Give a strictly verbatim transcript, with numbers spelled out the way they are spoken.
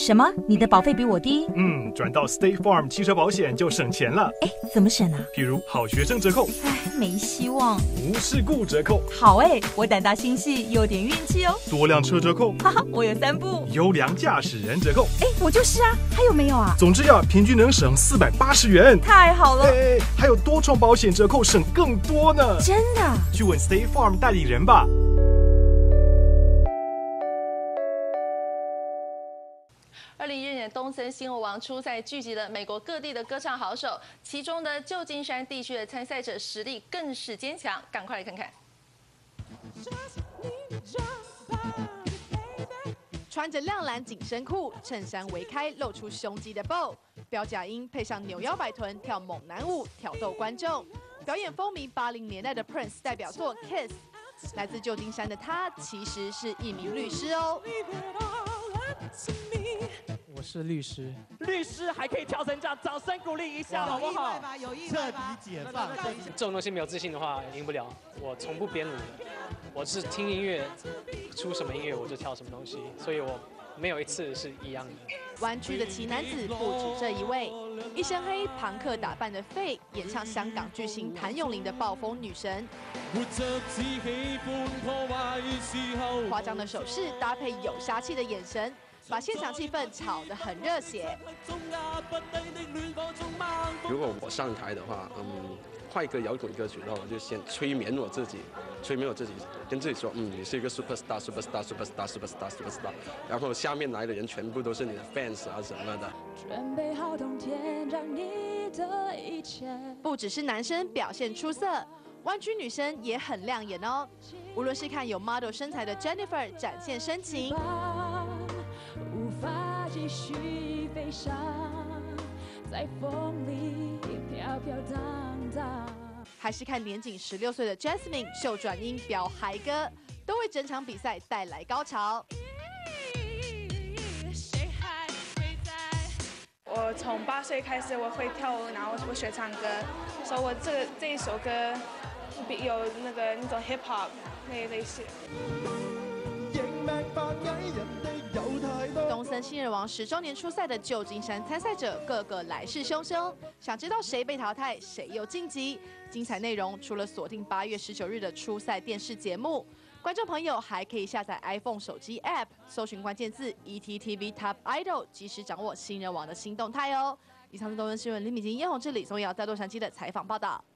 什么？你的保费比我低？ 嗯，转到 State Farm 汽车保险就省钱了。 哎，怎么省啊？ 譬如好学生折扣， 哎，没希望。 无事故折扣， 好哎，我胆大心细，有点运气哦。 多辆车折扣， 哈哈，我有三部。 优良驾驶人折扣， 哎，我就是啊。还有没有啊？ 总之呀，平均能省四百八十元， 太好了。 哎，还有多重保险折扣省更多呢。 真的？ 去问 State Farm 代理人吧。 二零一六年东森新闻王初赛聚集了美国各地的歌唱好手，其中的旧金山地区的参赛者实力更是坚强，赶快来看看。 穿着亮蓝紧身裤，衬衫围开，露出胸肌的 Bo， 标假音配上扭腰摆臀，跳猛男舞，挑逗观众。表演风靡八零年代的 Prince 代表作《Kiss》。来自旧金山的他，其实是一名律师哦。 我是律师， 律师还可以跳成这样，掌声鼓励一下好不好？ 有意外吧？彻底解放。 这种东西没有自信的话，赢不了。我从不编舞的，我是听音乐，出什么音乐我就跳什么东西，所以我没有一次是一样的。 湾区的奇男子不止这一位，一身黑朋克打扮的费，演唱香港巨星谭咏麟的暴风女神。夸张的手势搭配有杀气的眼神，把现场气氛炒得很热血。 如果我上台的话，嗯，换一个摇滚歌曲，然后我就先催眠我自己，催眠我自己，跟自己说，嗯，你是一个 super star super star super star super star super star， 然后下面来的人全部都是你的 fans 啊什么的。准备好冬天，让你的一切。不只是男生表现出色，湾区女生也很亮眼哦。无论是看有 model 身材的 Jennifer 展现深情，无法继续飞翔，在风里飘飘荡荡。还是看年仅十六岁的 Jasmine 秀转音飙嗨歌，都为整场比赛带来高潮。 我从八岁开始我会跳舞，然后我学唱歌，所以我这个这一首歌比有那个那种 hip hop 那类似。东森新人王十周年初赛的旧金山参赛者个个来势汹汹，想知道谁被淘汰，谁又晋级？精彩内容除了锁定八月十九日的初赛电视节目，观众朋友还可以下载 iPhone 手机 App， 搜寻关键字 E T T V Top Idol， 及时掌握新人王的新动态哦。以上是东森新闻林敏晶、叶宏志、李松瑶在洛杉矶的采访报道。